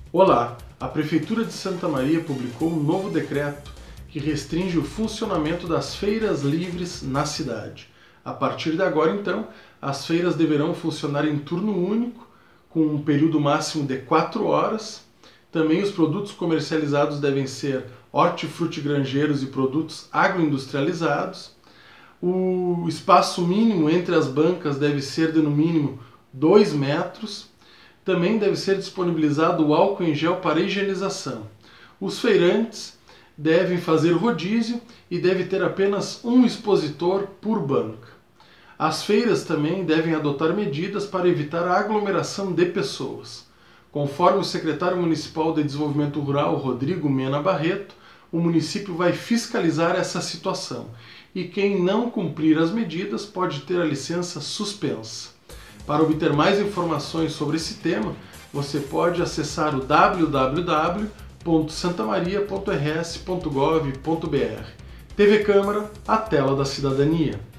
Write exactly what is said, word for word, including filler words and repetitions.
Olá! A Prefeitura de Santa Maria publicou um novo decreto que restringe o funcionamento das feiras livres na cidade. A partir de agora, então, as feiras deverão funcionar em turno único, com um período máximo de quatro horas. Também os produtos comercializados devem ser hortifrutigranjeiros e produtos agroindustrializados. O espaço mínimo entre as bancas deve ser de no mínimo dois metros. Também deve ser disponibilizado o álcool em gel para higienização. Os feirantes devem fazer rodízio e deve ter apenas um expositor por banca. As feiras também devem adotar medidas para evitar a aglomeração de pessoas. Conforme o secretário municipal de Desenvolvimento Rural, Rodrigo Mena Barreto, o município vai fiscalizar essa situação e quem não cumprir as medidas pode ter a licença suspensa. Para obter mais informações sobre esse tema, você pode acessar o w w w ponto santamaria ponto r s ponto gov ponto b r. T V Câmara, a tela da cidadania.